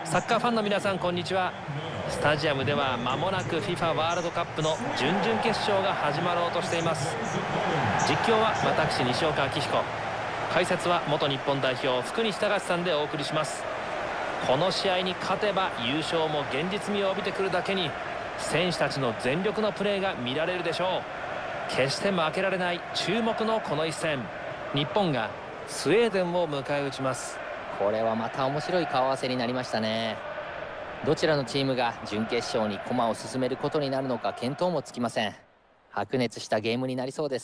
サッカーファンの皆さん、こんにちは。スタジアムでは間もなく FIFA ワールドカップの準々決勝が始まろうとしています。実況は私、西岡明彦。解説は元日本代表福西崇史さんでお送りします。この試合に勝てば優勝も現実味を帯びてくるだけに、選手たちの全力のプレーが見られるでしょう。決して負けられない注目のこの一戦、日本がスウェーデンを迎え撃ちます。 これはまた面白い顔合わせになりましたね。どちらのチームが準決勝に駒を進めることになるのか見当もつきません。白熱したゲームになりそうです。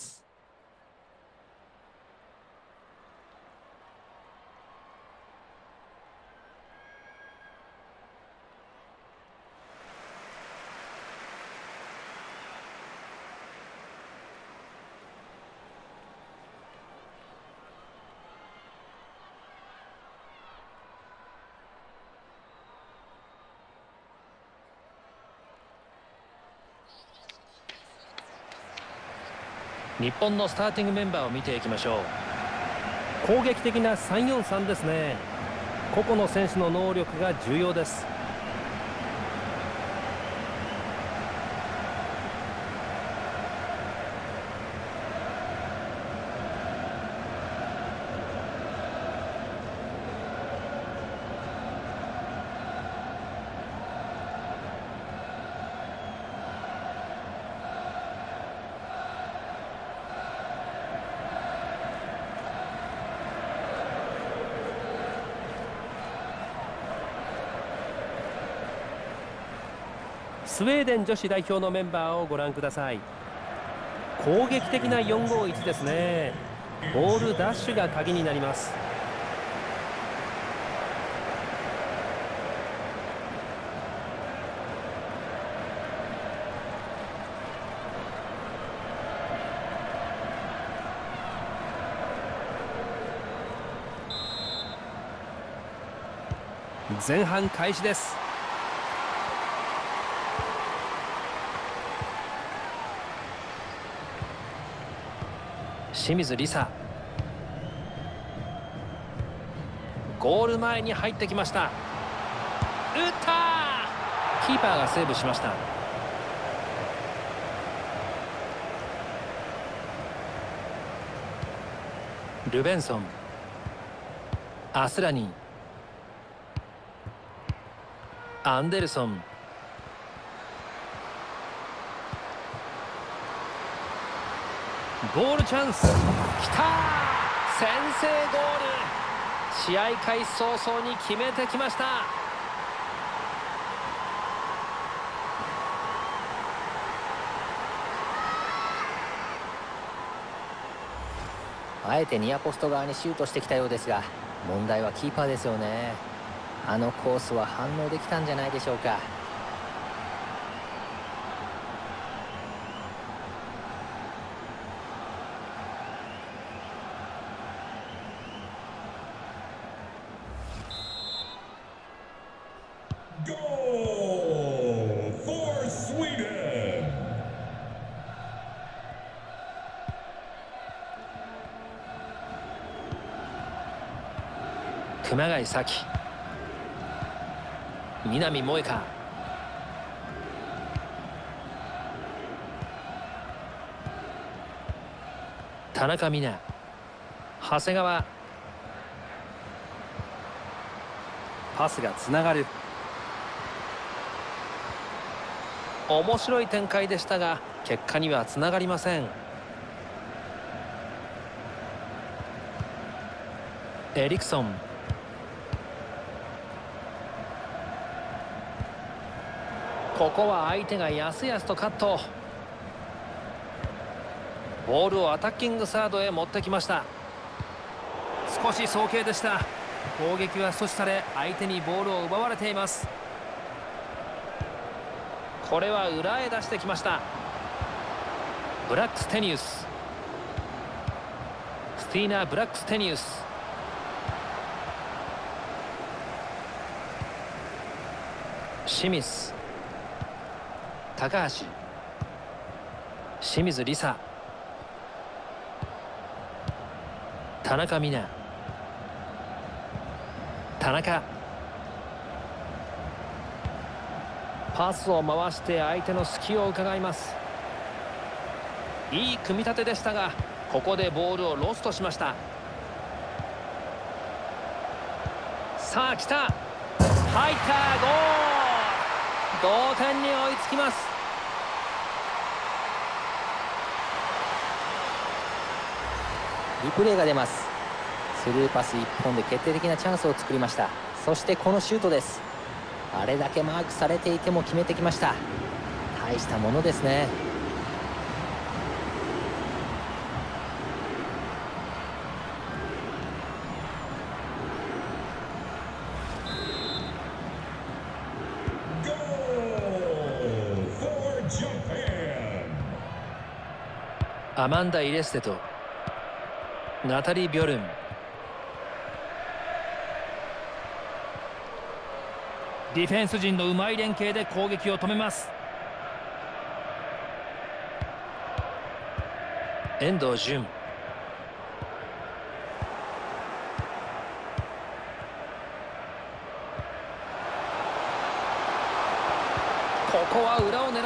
日本のスターティングメンバーを見ていきましょう。 攻撃的な3-4-3ですね。個々の選手の能力が重要です。スウェーデン女子代表のメンバーをご覧ください。攻撃的な4-5-1ですね。ボールダッシュが鍵になります。前半開始です。 清水梨紗、ゴール前に入ってきました。打った。キーパーがセーブしました。ルベンソン、アスラニ、アンデルソン、ゴールチャンス、きたー、先制ゴール。試合開始早々に決めてきました。 あえてニアポスト側にシュートしてきたようですが、問題はキーパーですよね。あのコースは反応できたんじゃないでしょうか。 Goal for Sweden! 熊谷紗希、南萌華、田中美南、長谷川、 パスがつながる。 面白い展開でしたが結果にはつながりません。エリクソン、ここは相手がやすやすとカット。ボールをアタッキングサードへ持ってきました。 少し早計でした。攻撃は阻止され、相手にボールを奪われています。 これは裏へ出してきました。ブラックステニウス、スティーナー・ブラックステニウス、清水、高橋、清水梨紗、田中美南、田中、 パスを回して相手の隙を伺います。いい組み立てでしたが、ここでボールをロストしました。さあ来た、入った、ゴール、同点に追いつきます。 リプレイが出ます。スルーパス1本で決定的なチャンスを作りました。そしてこのシュートです。あれだけマークされていても決めてきました。大したものですね。 アマンダ・イレステとナタリー・ビョルン。 ディフェンス陣のうまい連携で攻撃を止めます。 遠藤純。ここは裏を狙った、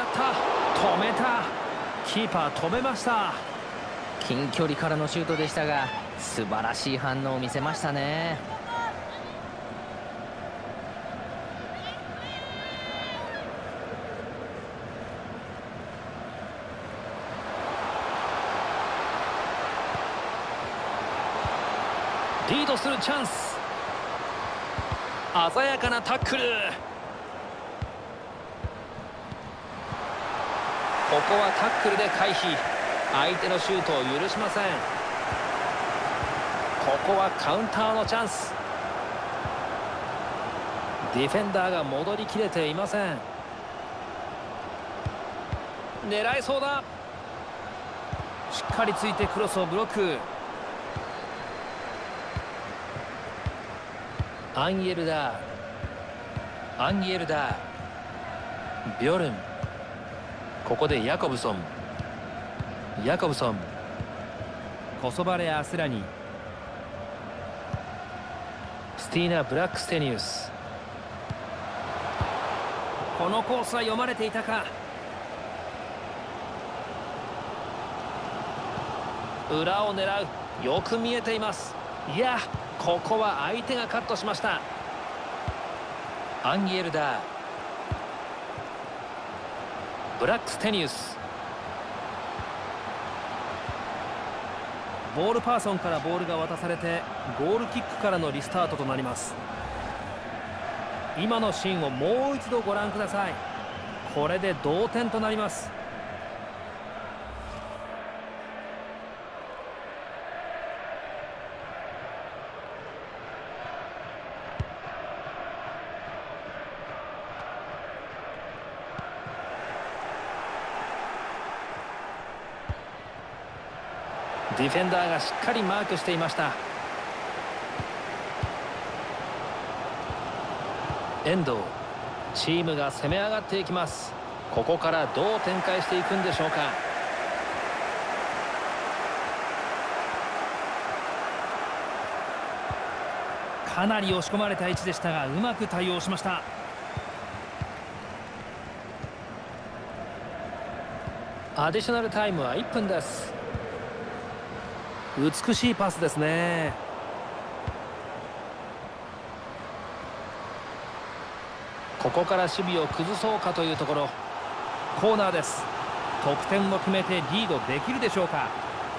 止めた、キーパー止めました。 近距離からのシュートでしたが、素晴らしい反応を見せましたね。 リードするチャンス、鮮やかなタックル。ここはタックルで回避、相手のシュートを許しません。ここはカウンターのチャンス。ディフェンダーが戻りきれていません。狙いそうだ。 しっかりついてクロスをブロック。 アンイェルダー、アンイェルダー、ビョルン。ここでヤコブソン、ヤコブソン、 コソバレ・アスラニ、 スティーナ・ブラックステニウス。 このコースは読まれていたか。 裏を狙う、よく見えています。いや、ここは相手がカットしました。アンイェルダー、ブラックステニウス。 ボールパーソンからボールが渡されて、ゴールキックからのリスタートとなります。今のシーンをもう一度ご覧ください。これで同点となります。 ディフェンダーがしっかりマークしていました。遠藤、チームが攻め上がっていきます。ここからどう展開していくんでしょうか。 かなり押し込まれた位置でしたが、うまく対応しました。 アディショナルタイムは1分です。 美しいパスですね。 ここから守備を崩そうかというところ。 コーナーです。得点を決めてリードできるでしょうか。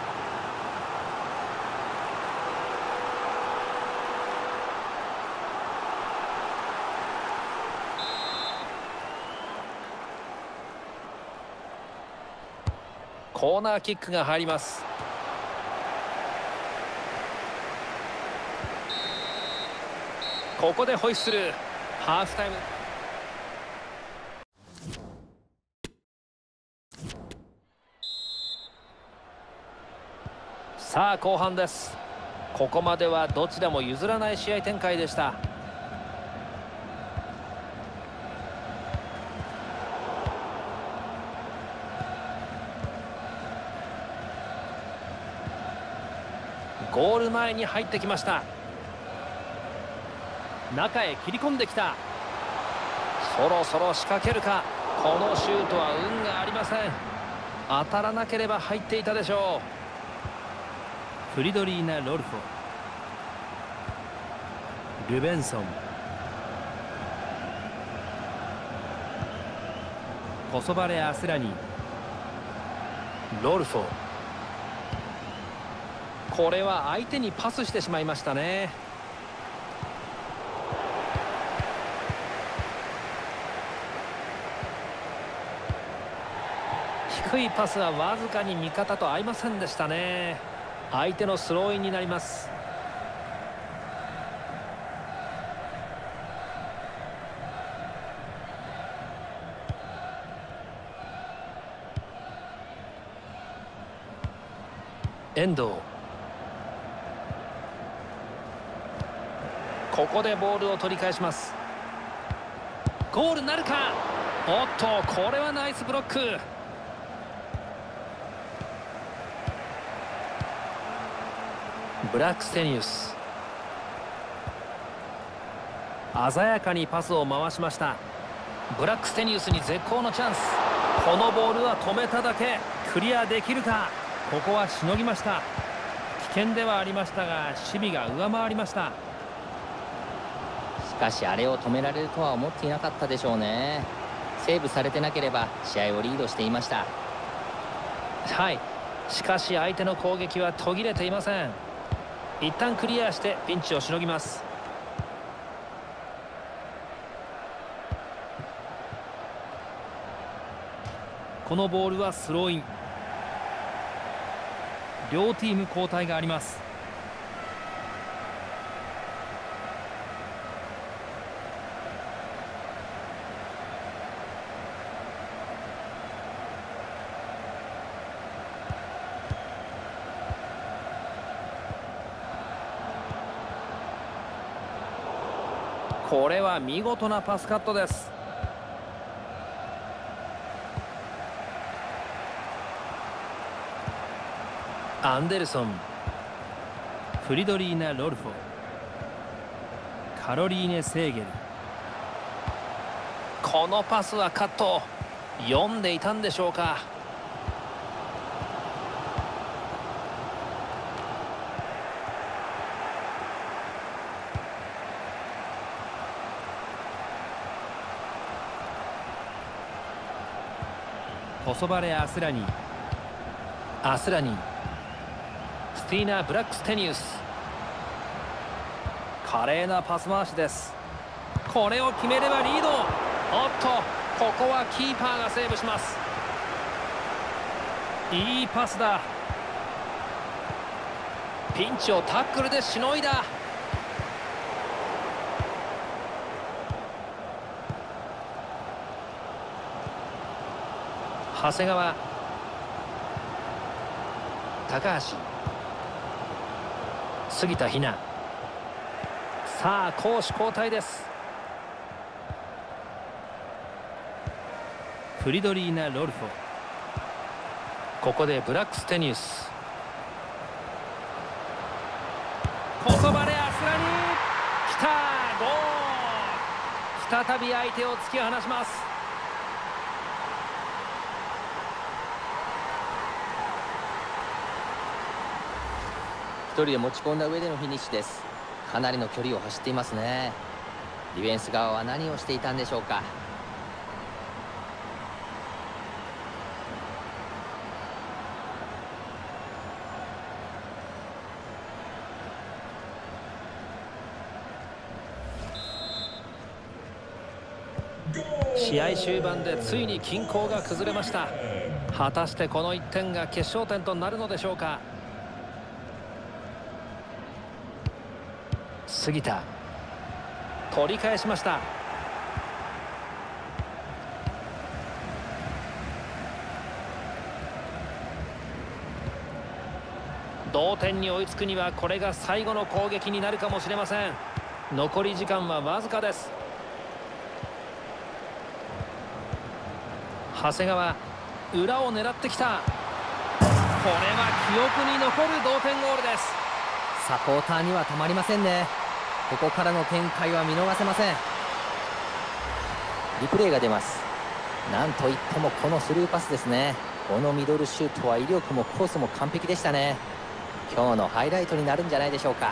コーナーキックが入ります。ここでホイッスル。ハーフタイム。さあ後半です。ここまではどちらも譲らない試合展開でした。ゴール前に入ってきました。 中へ切り込んできた。 そろそろ仕掛けるか。このシュートは運がありません。当たらなければ入っていたでしょフリドリーナ・ロルフォ、ルベンソン、コソバレ・アスラニ、 う。ロルフォ、これは相手にパスしてしまいましたね。低いパスはわずかに味方と合いませんでしたね。相手のスローインになります。遠藤、ここでボールを取り返します。ゴールなるか。おっと、これはナイスブロック。ブラックステニウス、 鮮やかにパスを回しました。 ブラックステニウスに絶好のチャンス。 このボールは止めただけ。クリアできるか。ここはしのぎました。危険ではありましたが守備が上回りました。 しかしあれを止められるとは思っていなかったでしょうね。セーブされてなければ試合をリードしていました。 はい、しかし相手の攻撃は途切れていません。一旦クリアしてピンチをしのぎます。 このボールはスローイン。両チーム交代があります。これは見事なパスカットです。 アンデルソン、 フリドリーナ・ロルフォ、カロリーネ・セーゲル。 このパスはカット。読んでいたんでしょうか。 コソバレ・アスラニ、 アスラニ、スティーナ・ブラックステニウス。 華麗なパス回しです。これを決めればリード。 おっと、ここはキーパーがセーブします。 いいパスだ。 ピンチをタックルでしのいだ。長谷川、高橋、杉田妃奈。さあ攻守交代です。 フリドリーナ・ロルフォ、 ここでブラックステニウス、 コソバレ・アスラニ。 きた、ゴール。再び相手を突き放します。 一人で持ち込んだ上でのフィニッシュです。かなりの距離を走っていますね。ディフェンス側は何をしていたんでしょうか。 試合終盤でついに均衡が崩れました。果たしてこの1点が決勝点となるのでしょうか。杉田、取り返しました。同点に追いつくにはこれが最後の攻撃になるかもしれません。残り時間はわずかです。長谷川、裏を狙ってきた。これは記憶に残る同点ゴールです。 サポーターにはたまりませんね。ここからの展開は見逃せません。 リプレイが出ます。なんといってもこのスルーパスですね。このミドルシュートは威力もコースも完璧でしたね。今日のハイライトになるんじゃないでしょうか。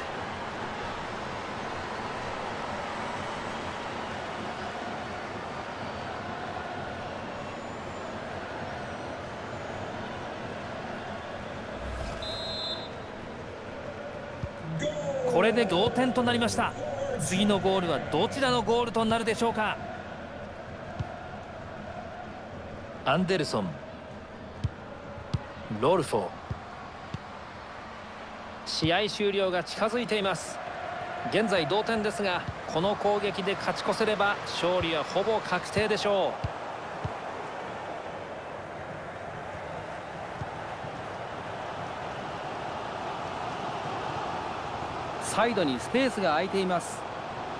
これで同点となりました。次のゴールはどちらのゴールとなるでしょうか。 アンデルソン、ロルフォー。試合終了が近づいています。現在同点ですが、この攻撃で勝ち越せれば勝利はほぼ確定でしょう。サイドにスペースが空いています。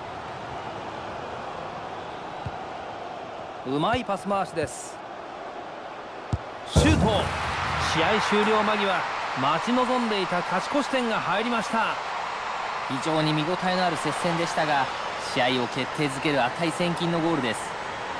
うまいパス回しです。シュート。試合終了間際、待ち望んでいた勝ち越し点が入りました。 非常に見応えのある接戦でしたが、試合を決定づける値千金のゴールです。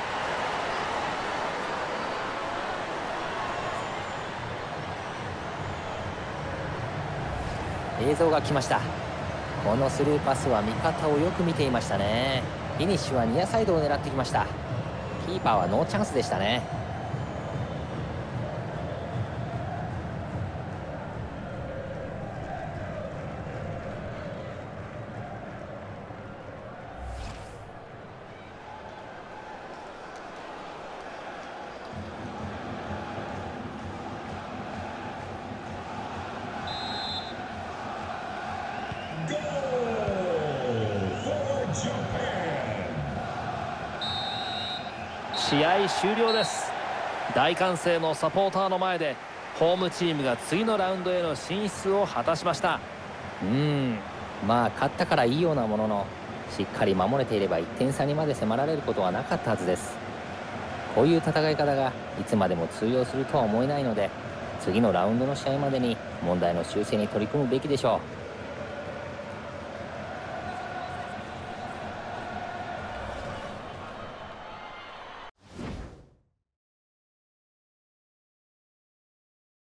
映像が来ました。このスルーパスは味方をよく見ていましたね。フィニッシュはニアサイドを狙ってきました。キーパーはノーチャンスでしたね。 試合終了です。大歓声のサポーターの前でホームチームが次のラウンドへの進出を果たしました。 まあ勝ったからいいようなものの、しっかり守れていれば1点差にまで迫られることはなかったはずです。こういう戦い方がいつまでも通用するとは思えないので、次のラウンドの試合までに問題の修正に取り組むべきでしょう。